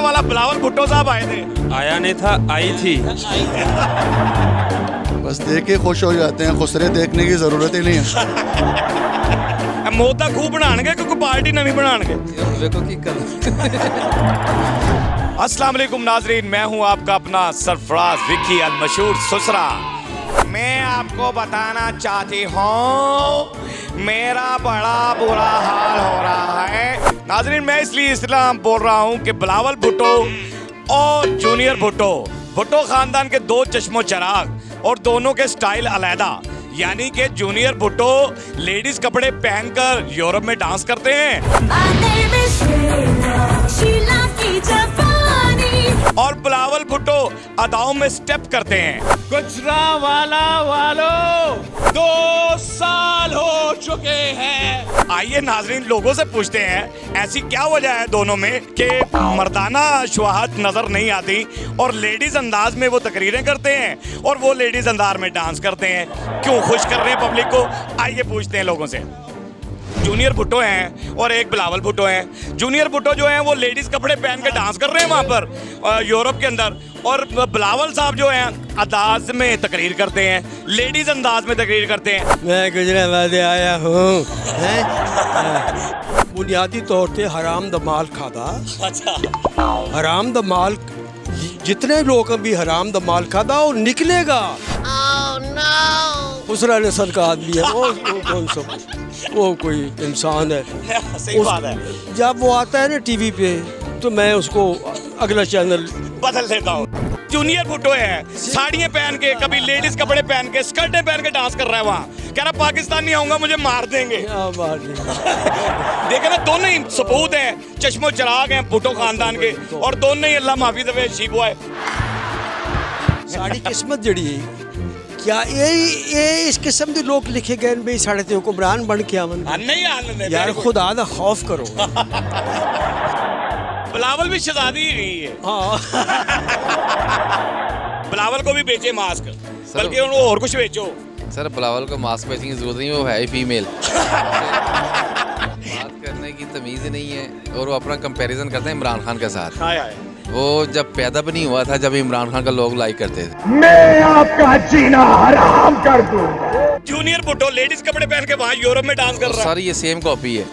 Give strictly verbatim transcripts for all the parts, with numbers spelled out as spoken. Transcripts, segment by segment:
वाला बिलावल भुट्टो साहब आए थे। आया नहीं था, आई थी। बस देख के खुश हो जाते हैं, खुसरे देखने की जरूरत ही नहीं है। मोदा खूब बनाएंगे क्योंकि पार्टी नवी बनाएंगे। देखो की कर। अस्सलाम वालेकुम नाजरीन, मैं हूं आपका अपना सरफराज विकी अल मशहूर सुसरा। मैं आपको बताना चाहती हूँ मेरा बड़ा बुरा हाल हो रहा है नाजरीन। मैं इसलिए इसलिए बोल रहा हूँ कि बिलावल भुट्टो और जूनियर भुट्टो भुट्टो खानदान के दो चश्मो चराग और दोनों के स्टाइल अलहदा। यानी कि जूनियर भुट्टो लेडीज कपड़े पहनकर यूरोप में डांस करते हैं और बिलावल भुट्टो अदाओं में स्टेप करते हैं। गुजरांवाला वालों, दो साल हो चुके हैं। आइए नाजरीन लोगों से पूछते हैं ऐसी क्या वजह है दोनों में कि मर्दाना शुहात नजर नहीं आती और लेडीज अंदाज में वो तकरीरें करते हैं और वो लेडीज अंदाज में डांस करते हैं। क्यों खुश कर रहे हैं पब्लिक को? आइए पूछते हैं लोगों से। जूनियर भुट्टो हैं और एक बिलावल भुट्टो हैं। जूनियर भुट्टो जो हैं वो लेडीज कपड़े पहन के डांस कर रहे हैं वहाँ पर यूरोप के अंदर, और बिलावल साहब जो हैं अंदाज में तकरीर करते हैं, लेडीज अंदाज में तकरीर करते हैं। मैं गुजरात से आया हूँ, बुनियादी तौर पे हराम द माल खाता। अच्छा, हराम द माल, जितने लोग भी हराम द माल खाता वो निकलेगा। दूसरा नस्ल का आदमी है वो, वो कौन सा वो कोई इंसान है। सही बात है। जब वो आता है ना टीवी पे तो मैं उसको अगला चैनल बदल देता हूँ। जूनियर भुट्टो है, साड़ियाँ पहन के, कभी लेडीज कपड़े पहन के, स्कर्टें पहन के डांस कर रहा है वहाँ। कह रहा पाकिस्तान नहीं आऊंगा, मुझे मार देंगे। मार देंगे। देखे ना, दोनों ही सबूत हैं, चश्मो चराग हैं भुट्टो खानदान के, और दोनों ही अल्लाह माफी दे शीबो है। साड़ी किस्मत जड़ी क्या ये ये इस किस्म के लोग लिखे गए भाई साढ़े ते हुक्मरान बन के आवन। नहीं आने यार खुदा दा खौफ करो। बिलावल भी शहजादी ही गई है। हाँ। बिलावल को भी बेचे मास्क, बल्कि उनको और कुछ बेचो। सर बिलावल को मास्क बेचने की जरूरत नहीं, वो है ही फीमेल। बात करने की तमीज़ ही नहीं है और वो अपना कंपैरिजन करते हैं इमरान खान के साथ। हाय हाय। वो जब पैदा भी नहीं हुआ था जब इमरान खान का लोग लाइक करते थे। मैं आपका जीना हराम कर दूं। जूनियर भुट्टो लेडीज कपड़े पहन के वहाँ यूरोप में डांस कर रहा है। सर ये सेम कॉपी है।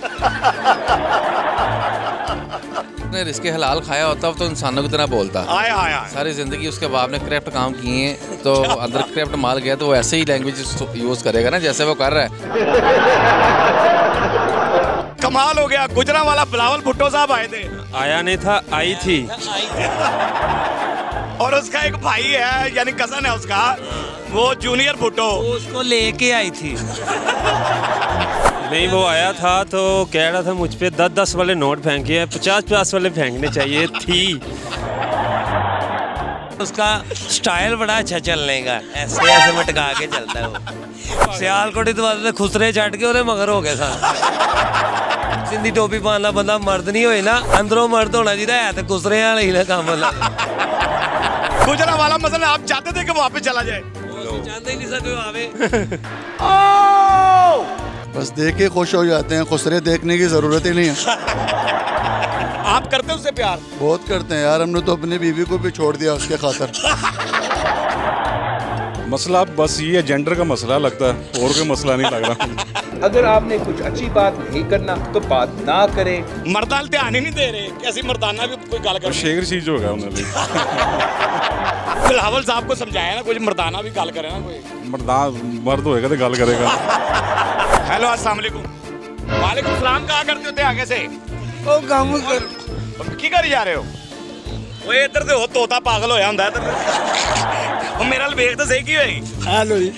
उसने रिस्के हलाल खाया होता तो इंसानों की तरह बोलता। आए आए आए। सारी जिंदगी उसके बाप ने क्राफ्ट काम किए हैं तो अंदर क्राफ्ट माल गया तो वो ऐसे ही लैंग्वेज यूज करेगा ना जैसे वो कर रहा है। कमाल हो गया। गुजरांवाला बिलावल भुट्टो साहब आए थे। आया नहीं था, आई थी। और उसका एक भाई है, यानी कजन है उसका, वो जूनियर भुट्टो, उसको लेके आई थी। नहीं, वो आया था तो कह रहा था मुझ पे दस दस वाले नोट फेंके हैं, पचास पचास वाले फेंकने चाहिए थी। उसका स्टाइल बड़ा अच्छा चलने का, ऐसे ऐसे मटका के चलता है वो। सियालकोट तो खुसरे चढ़ के उन्हें मगर हो गए सा। सिंधी टोपी पाना बंदा मर्द नहीं होए ना, अंदरों मर्द होना चाहिए है तो खुसरे वाला ही ना काम। गुजरांवाला मसला आप चाहते थे कि वहाँ पे चला जाए? चाहते ही नहीं सके आवे। बस देख के खुश हो जाते हैं, खुसरे देखने की जरूरत ही नहीं है। आप करते हैं उससे प्यार? बहुत करते हैं यार, हमने तो अपनी बीवी को भी छोड़ दिया उसके खातर। मसला बस ये जेंडर का मसला लगता है, और कोई मसला नहीं लग रहा। अगर आपने कुछ अच्छी बात नहीं करना तो बात ना करें। मर्दाल ध्यान ही नहीं दे रहे, कैसी मर्दाना भी कोई गाल कर। शेर चीज होगा उन्होंने। बिलावल साहब को समझाया ना, कुछ मर्दाना भी गाल करे ना कोई। मर्दान मर्द होएगा तो गाल करेगा। हेलो अस्सलाम वालेकुम। वालेकुम सलाम। कहाँ करते होते आगे से? ओ काम कर की कर जा रहे हो? वो इधर से हो तोता पागल होया हुंदा इधर। वो मेरा वेख तो सही की होई। हेलो जी।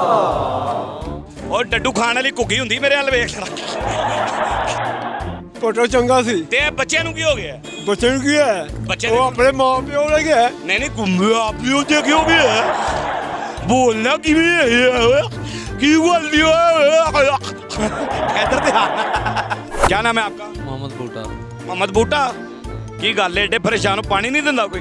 और डड्डू खाने वाली कुकी हुंदी मेरे हाल वेख। फोटो चंगा सी ते बच्चे नु की हो गया? बच्चे नु की है? बच्चे वो अपने मां प्यो ले गया। नहीं नहीं घूमे आप प्यो ते क्यों भी है? बोलना कि भी है की बोल दियो। इधर ध्यान। क्या नाम है आपका? मोहम्मद बूटा। मोहम्मद बूटा की गल एडे परेशान हो, पानी नहीं दिंदा कोई?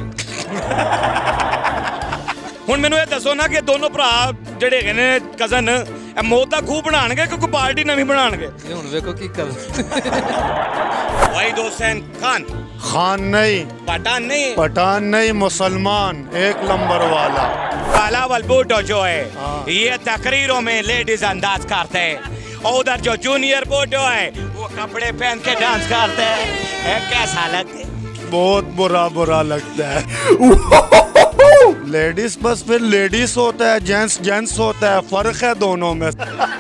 हुण मैनूं ये दसो ना कि दोनों भरा जिहड़े हैगे ने कजन मौत दा खूह बनाणगे कि कोई पार्टी नवीं बनाणगे? हुण वेखो की कर। वाहिद हुसैन खान खान नहीं, पठान नहीं, पठान नहीं, मुसलमान एक नंबर वाला। बिलावल भुट्टो जो है ये तकरीरों में लेडीज अंदाज करते हैं, और उधर जो जूनियर भुट्टो है वो कपड़े पहन के डांस करते हैं। है, कैसा लगता है? बहुत बुरा बुरा लगता है। लेडीज बस फिर लेडीज होता है, जेंट्स जेंट्स होता है, फर्क है दोनों में।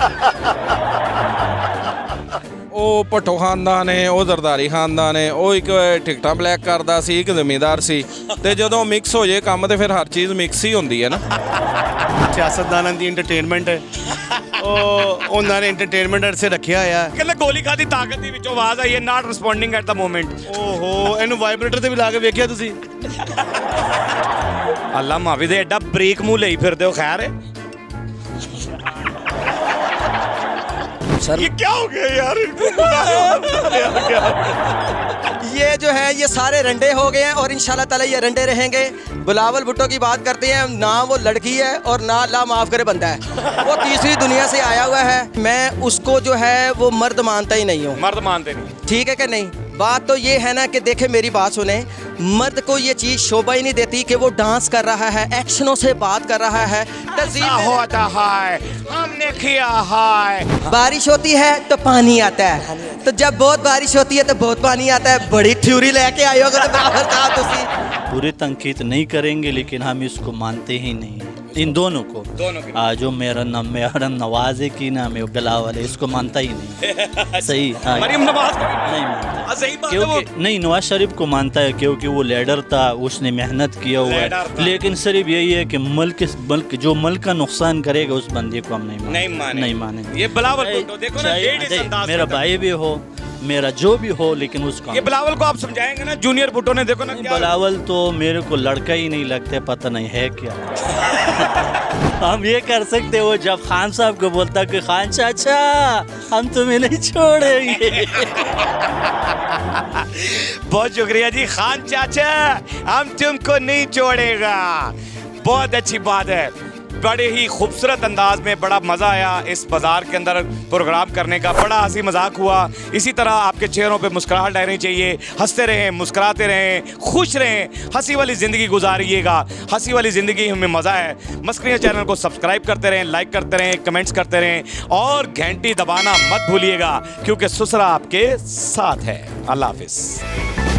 ਉਹ ਭੱਟੋ ਖਾਨਦਾਨ ਹੈ, ਉਹ ਜ਼ਰਦਾਰੀ ਖਾਨਦਾਨ ਹੈ, ਉਹ ਇੱਕ ਟਿਕਟਾਂ ਬਲੈਕ ਕਰਦਾ ਸੀ, ਇੱਕ ਜ਼ਿਮੀਂਦਾਰ ਸੀ, ਤੇ ਜਦੋਂ ਮਿਕਸ ਹੋ ਜੇ ਕੰਮ ਤੇ ਫਿਰ ਹਰ ਚੀਜ਼ ਮਿਕਸ ਹੀ ਹੁੰਦੀ ਹੈ ਨਾ। ਸਿਆਸਤਦਾਨਾਂ ਦੀ ਐਂਟਰਟੇਨਮੈਂਟ ਹੈ, ਉਹ ਉਹਨਾਂ ਨੇ ਐਂਟਰਟੇਨਮੈਂਟ ਅਰਸੇ ਰੱਖਿਆ ਹੋਇਆ। ਕਹਿੰਦੇ ਗੋਲੀ ਖਾਦੀ ਤਾਕਤ ਦੀ ਵਿੱਚੋਂ ਆਵਾਜ਼ ਆਈ ਹੈ, not responding at the moment. ਓਹੋ, ਇਹਨੂੰ ਵਾਈਬ੍ਰੇਟਰ ਤੇ ਵੀ ਲਾ ਕੇ ਵੇਖਿਆ ਤੁਸੀਂ? ਅੱਲਾ ਮਾਵੀ ਦੇ ਐਡਾ ਬਰੀਕ ਮੂੰਹ ਲਈ ਫਿਰਦੇ ਹੋ। ਖੈਰ ਹੈ सर ये क्या हो गया यार? ये जो है ये सारे रंडे हो गए हैं और इंशाल्लाह ताला ये रंडे रहेंगे। बिलावल भुट्टो की बात करते हैं, ना वो लड़की है और ना अल्लाह माफ़ करे बंदा है, वो तीसरी दुनिया से आया हुआ है। मैं उसको जो है वो मर्द मानता ही नहीं हूँ। मर्द मानते नहीं, ठीक है कि नहीं? बात तो ये है ना कि देखे मेरी बात सुने, मर्द को ये चीज़ शोभा ही नहीं देती कि वो डांस कर रहा है, एक्शनों से बात कर रहा है, तज़ीम होता है, हमने किया है। बारिश होती है तो पानी आता है, तो जब बहुत बारिश होती है तो बहुत पानी आता है। बड़ी थ्योरी लेके आए हो तो बराबर कहा तुसी। पूरी तनकीद नहीं करेंगे, लेकिन हम इसको मानते ही नहीं इन दोनों को। दोनों के आ, जो मेरा न, मेरा नवाज है की नाम है बिलावल है, इसको मानता ही नहीं। सही हाँ, मरियम नवाज को नहीं मानता, सही बात है। क्योंकि नहीं, नवाज शरीफ को मानता है क्योंकि वो लीडर था, उसने मेहनत किया हुआ है, लेकिन सिर्फ यही है कि मुल्क मुल्क जो मुल्क का नुकसान करेगा उस बंदे को हम नहीं मानेंगे, नहीं माने नहीं मानेंगे। ये बिलावल भुट्टो देखो ना, लेडीज अंदाज मेरा भाई भी हो, मेरा जो भी हो, लेकिन उसका ये बिलावल को आप समझाएंगे ना। जूनियर भुट्टो ने देखो ना क्या बिलावल तो मेरे को लड़का ही नहीं लगता, पता नहीं है क्या। हम ये कर सकते हो जब खान साहब को बोलता कि खान चाचा हम तुम्हें नहीं छोड़ेंगे। बहुत शुक्रिया जी खान चाचा, हम तुमको नहीं छोड़ेगा। बहुत अच्छी बात है, बड़े ही खूबसूरत अंदाज में बड़ा मज़ा आया इस बाज़ार के अंदर प्रोग्राम करने का। बड़ा हंसी मजाक हुआ। इसी तरह आपके चेहरों पे मुस्कुराहट रहनी चाहिए, हंसते रहें, मुस्कुराते रहें, खुश रहें, हंसी वाली ज़िंदगी गुजारिएगा। हंसी वाली ज़िंदगी हमें मज़ा है। मस्करियाँ चैनल को सब्सक्राइब करते रहें, लाइक करते रहें, कमेंट्स करते रहें और घंटी दबाना मत भूलिएगा, क्योंकि सुसरा आपके साथ है। अल्लाह हाफिज़।